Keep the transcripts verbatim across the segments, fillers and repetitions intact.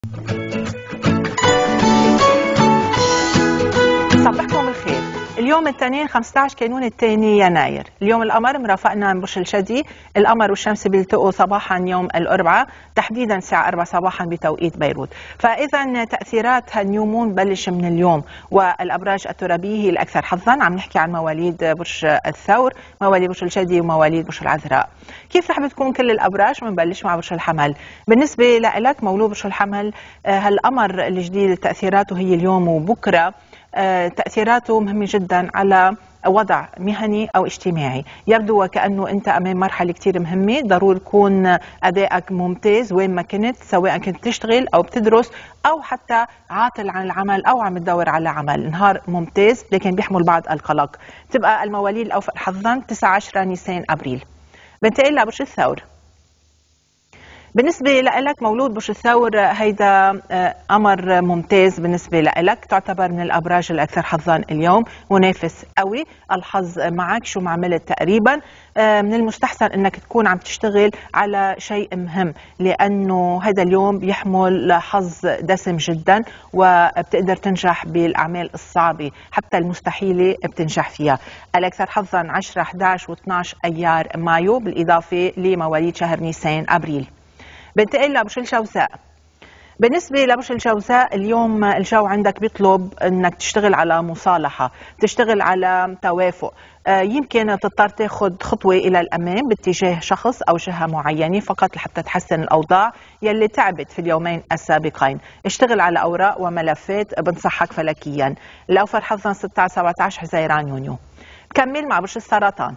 صبحكم بالخير. اليوم الاثنين خمسة عشر كانون الثاني يناير. اليوم القمر مرافقنا من برج الجدي. القمر والشمس بيلتقوا صباحا يوم الاربعاء تحديدا الساعه أربعة صباحا بتوقيت بيروت. فاذا تاثيرات هالنيومون بلش من اليوم، والابراج الترابيه هي الاكثر حظا. عم نحكي عن مواليد برج الثور، مواليد برج الجدي، ومواليد برج العذراء. كيف رح بتكون كل الابراج؟ بنبلش مع برج الحمل. بالنسبه لك مولود برج الحمل، هالقمر الجديد تاثيراته هي اليوم وبكره. تأثيراته مهمة جدا على وضع مهني أو اجتماعي. يبدو وكأنه أنت أمام مرحلة كتير مهمة، ضروري يكون أدائك ممتاز وين ما كنت، سواء كنت تشتغل أو بتدرس أو حتى عاطل عن العمل أو عم تدور على عمل. نهار ممتاز لكن بيحمل بعض القلق. تبقى المواليد الأوفر حظا تسعة عشر نيسان أبريل. بنتقل لبرج الثور. بالنسبة لك مولود برج الثور، هيدا قمر ممتاز بالنسبة لك، تعتبر من الأبراج الأكثر حظا اليوم، منافس قوي، الحظ معك شو ما عملت تقريبا. من المستحسن أنك تكون عم تشتغل على شيء مهم، لأنه هذا اليوم بيحمل حظ دسم جدا، وبتقدر تنجح بالأعمال الصعبة حتى المستحيلة بتنجح فيها. الأكثر حظا عشرة أحد عشر و12 أيار مايو، بالإضافة لمواليد شهر نيسان أبريل. بنتقل لبرج الجوزاء. بالنسبة لبرج الجوزاء، اليوم الجو عندك بيطلب انك تشتغل على مصالحة، تشتغل على توافق. يمكن تضطر تاخذ خطوة الى الامام باتجاه شخص او جهة معينة فقط لحتى تحسن الاوضاع يلي تعبت في اليومين السابقين. اشتغل على اوراق وملفات بنصحك فلكيا. الاوفر حظا ستة عشر سبعة عشر حزيران يونيو. كمل مع برج السرطان.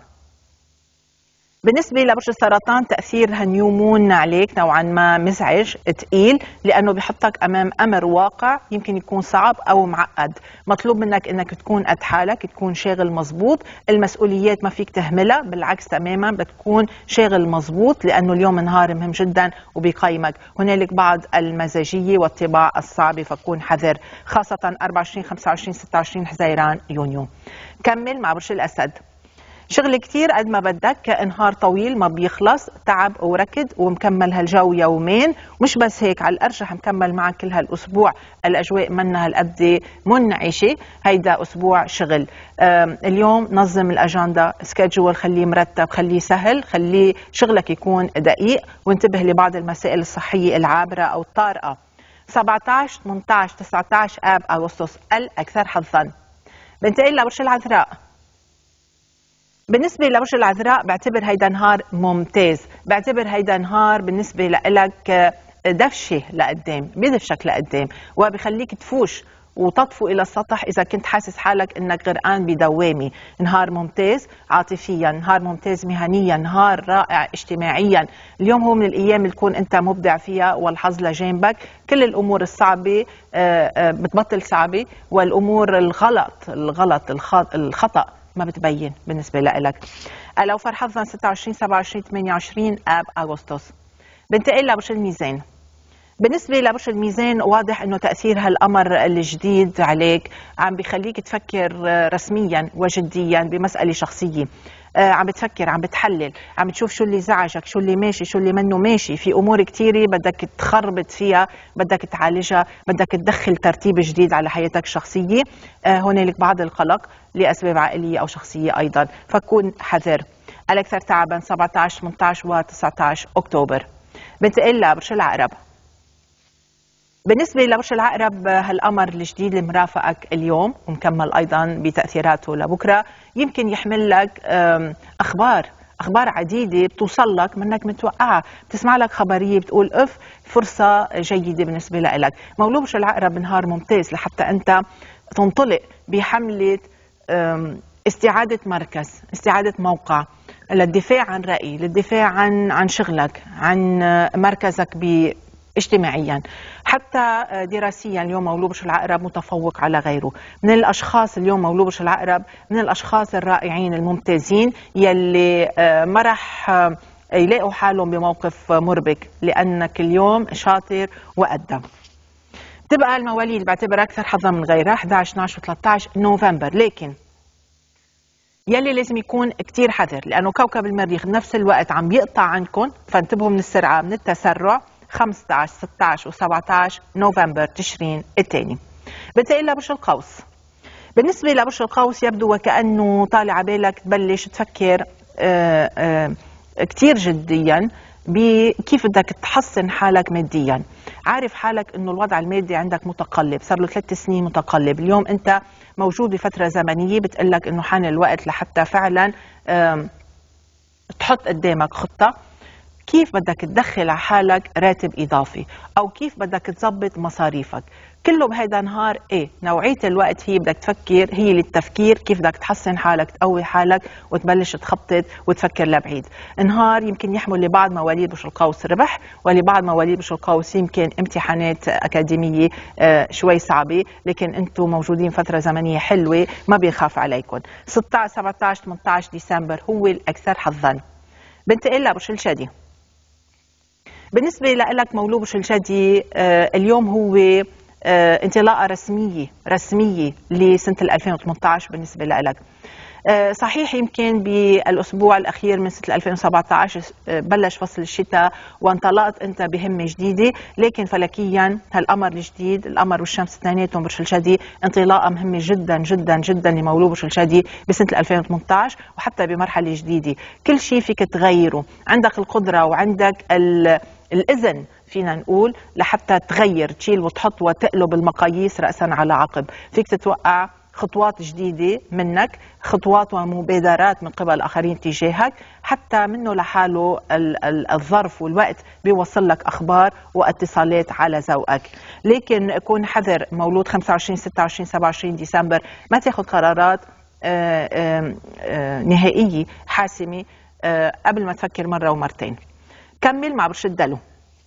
بالنسبة لبرج السرطان، تأثير هالنيومون عليك نوعا ما مزعج ثقيل، لأنه بيحطك أمام أمر واقع يمكن يكون صعب أو معقد. مطلوب منك أنك تكون قد حالك، تكون شاغل مزبوط، المسؤوليات ما فيك تهملها، بالعكس تماما بتكون شاغل مزبوط، لأنه اليوم نهار مهم جدا وبيقيمك. هنالك بعض المزاجية والطباع الصعبة، فكون حذر، خاصة أربعة وعشرين خمسة وعشرين ستة وعشرين حزيران يونيو. كمل مع برج الأسد. شغل كتير قد ما بدك، نهار طويل ما بيخلص، تعب وركض، ومكمل هالجو يومين. مش بس هيك، على الأرجح مكمل معك كل هالأسبوع. الأجواء منها هالقد منعشة، هيدا أسبوع شغل. اليوم نظم الأجندة، سكيدجول، خليه مرتب، خليه سهل، خليه شغلك يكون دقيق، وانتبه لبعض المسائل الصحية العابرة أو الطارئة. سبعة عشر ثمانية عشر تسعة عشر آب أغسطس الأكثر حظا. بنتقل لبرج العذراء. بالنسبة لبرج العذراء، بعتبر هيدا نهار ممتاز، بعتبر هيدا نهار بالنسبة لك دفشة لقدام، بيدفشك لقدام وبخليك تفوش وتطفو إلى السطح إذا كنت حاسس حالك إنك غرقان بدوامة. نهار ممتاز عاطفيا، نهار ممتاز مهنيا، نهار رائع اجتماعيا. اليوم هو من الأيام اللي تكون أنت مبدع فيها والحظ لجانبك. كل الأمور الصعبة بتبطل صعبة، والأمور الغلط الغلط الخطأ ما بتبين بالنسبة لك. الأوفر حظا ستة وعشرين سبعة وعشرين ثمانية وعشرين آب أغسطس. بنتقل لبرج الميزان. بالنسبة لبرج الميزان، واضح انه تأثير هالقمر الجديد عليك عم بيخليك تفكر رسميا وجديا بمسألة شخصية. عم بتفكر، عم بتحلل، عم تشوف شو اللي زعجك، شو اللي ماشي، شو اللي منه ماشي. في امور كثيره بدك تخربط فيها، بدك تعالجها، بدك تدخل ترتيب جديد على حياتك الشخصيه. هنالك بعض القلق لاسباب عائليه او شخصيه ايضا، فكون حذر. الاكثر تعبا سبعة عشر ثمانية عشر وتسعة عشر اكتوبر. بنتقل لبرج العقرب. بالنسبة لبرج العقرب، هالقمر الجديد اللي مرافقك اليوم ومكمل أيضا بتأثيراته لبكرة يمكن يحمل لك أخبار أخبار عديدة بتوصل لك منك متوقعة. بتسمع لك خبرية بتقول أف، فرصة جيدة بالنسبة لك. مولود برج العقرب نهار ممتاز لحتى أنت تنطلق بحملة استعادة مركز، استعادة موقع، للدفاع عن رأي، للدفاع عن عن شغلك، عن مركزك ب اجتماعيا، حتى دراسيا. اليوم مولود برج العقرب متفوق على غيره. من الاشخاص اليوم مولود برج العقرب من الاشخاص الرائعين الممتازين يلي ما راح يلاقوا حالهم بموقف مربك، لانك اليوم شاطر وقدم. تبقى المواليد بعتبر اكثر حظا من غيرها أحد عشر اثني عشر وثلاثة عشر نوفمبر، لكن يلي لازم يكون كتير حذر، لانه كوكب المريخ بنفس الوقت عم بيقطع عنكم، فانتبهوا من السرعه، من التسرع. خمسة عشر ستة عشر وسبعة عشر نوفمبر تشرين الثاني. بنتقل لبرج القوس. بالنسبة لبرج القوس يبدو وكأنه طالع بالك تبلش تفكر آآ آآ كتير جديا بكيف بدك تحسن حالك ماديا. عارف حالك انه الوضع المادي عندك متقلب، صار له ثلاث سنين متقلب، اليوم انت موجود بفترة زمنية بتقلك انه حان الوقت لحتى فعلا تحط قدامك خطة كيف بدك تدخل على حالك راتب إضافي أو كيف بدك تظبط مصاريفك. كله بهيدا نهار ايه نوعية الوقت هي بدك تفكر، هي للتفكير كيف بدك تحسن حالك، تقوي حالك وتبلش تخطط وتفكر لبعيد. نهار يمكن يحمل لبعض مواليد برج القوس ربح، ولبعض مواليد برج القوس يمكن امتحانات أكاديمية آه شوي صعبة، لكن انتم موجودين فترة زمنية حلوة ما بيخاف عليكم. ستة عشر سبعة عشر ثمانية عشر ديسمبر هو الأكثر حظا. بنتقل لبرج الجدي. بالنسبة لك مولود برج الجدي آه اليوم هو آه انطلاقة رسمية رسمية لسنة ألفين وثمانية عشر بالنسبة لك. آه صحيح يمكن بالأسبوع الأخير من سنة ألفين وسبعة عشر آه بلش فصل الشتاء وانطلقت أنت بهمة جديدة، لكن فلكيا هالقمر الجديد، القمر والشمس اثنيناتهم برج الجدي، انطلاقة مهمة جدا جدا جدا لمولود برج الجدي بسنة ألفين وثمانية عشر وحتى بمرحلة جديدة. كل شيء فيك تغيره، عندك القدرة وعندك ال الإذن فينا نقول لحتى تغير، تشيل وتحط وتقلب المقاييس رأسا على عقب. فيك تتوقع خطوات جديدة منك، خطوات ومبادرات من قبل الآخرين تجاهك، حتى منه لحاله الظرف والوقت بيوصل لك أخبار واتصالات على ذوقك. لكن كون حذر مولود خمسة وعشرين ستة وعشرين سبعة وعشرين ديسمبر، ما تاخذ قرارات آآ آآ نهائية حاسمة قبل ما تفكر مرة ومرتين. كمل مع برج الدلو.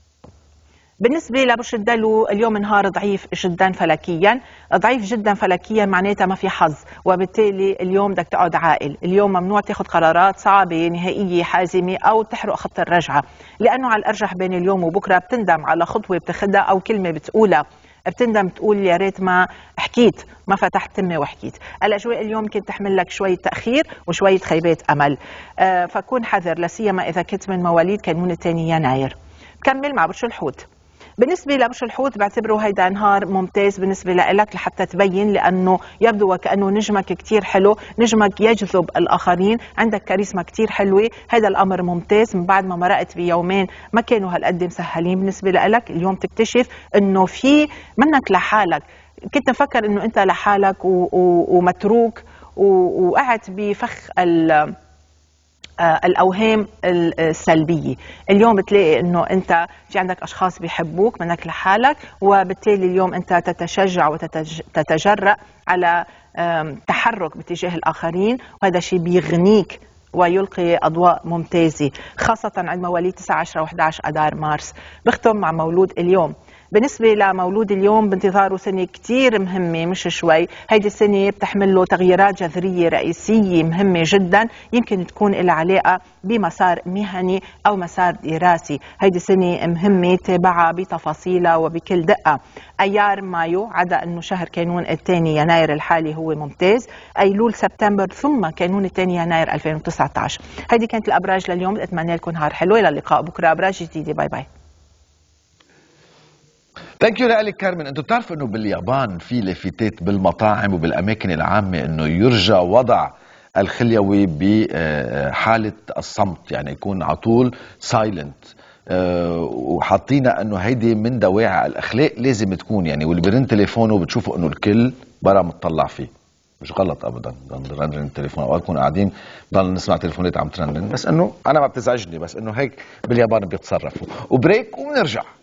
بالنسبة لبرج الدلو اليوم نهار ضعيف جدا فلكيا، ضعيف جدا فلكيا معناتها ما في حظ، وبالتالي اليوم بدك تقعد عاقل. اليوم ممنوع تاخذ قرارات صعبة نهائية حازمة أو تحرق خط الرجعة، لأنه على الأرجح بين اليوم وبكرة بتندم على خطوة بتاخدها أو كلمة بتقولها، بتندم تقول يا ريت ما حكيت، ما فتحت تمي وحكيت. الاجواء اليوم يمكن تحمل لك شويه تاخير وشويه خيبات امل، آه فكون حذر، لا سيما اذا كنت من مواليد كانون الثاني يناير. كمل مع برج الحوت. بالنسبة لبرج الحوت بعتبره هيدا نهار ممتاز بالنسبة لك لحتى تبين، لأنه يبدو وكأنه نجمك كتير حلو، نجمك يجذب الآخرين، عندك كاريزما كتير حلوة. هيدا الأمر ممتاز من بعد ما مرقت بيومين ما كانوا هالقد مسهلين بالنسبة لك. اليوم تكتشف أنه في منك لحالك، كنت مفكر أنه أنت لحالك ومتروك وقعت بفخ ال الأوهام السلبية. اليوم بتلاقي أنه أنت في عندك أشخاص بيحبوك منك لحالك، وبالتالي اليوم أنت تتشجع وتتجرأ على تحرك باتجاه الآخرين، وهذا شيء بيغنيك ويلقي أضواء ممتازة خاصة عند مواليد تسعة عشر وأحد عشر أدار مارس. بختم مع مولود اليوم. بالنسبة لمولود اليوم بانتظاره سنة كتير مهمة مش شوي، هيدي السنة بتحمل له تغييرات جذرية رئيسية مهمة جدا، يمكن تكون لها علاقة بمسار مهني أو مسار دراسي. هيدي سنة مهمة تابعها بتفاصيلها وبكل دقة. أيار مايو عدا أنه شهر كانون الثاني يناير الحالي هو ممتاز، أيلول سبتمبر ثم كانون الثاني يناير ألفين وتسعة عشر. هيدي كانت الأبراج لليوم، أتمنى لكم نهار حلو، إلى اللقاء بكرة أبراج جديدة. باي باي. ثانك يو لك كارمن. انتم بتعرفوا انه باليابان في لافتات بالمطاعم وبالاماكن العامه انه يرجى وضع الخليوي بحاله الصمت، يعني يكون على طول سايلنت، وحاطينا انه هيدي من دواعي الاخلاق لازم تكون، يعني واللي بيرن تليفونه بتشوفوا انه الكل برا متطلع فيه. مش غلط ابدا نرن التليفون، اوقات نكون قاعدين بضل نسمع تليفونات عم ترنن، بس انه انا ما بتزعجني، بس انه هيك باليابان بيتصرفوا. وبريك وبنرجع.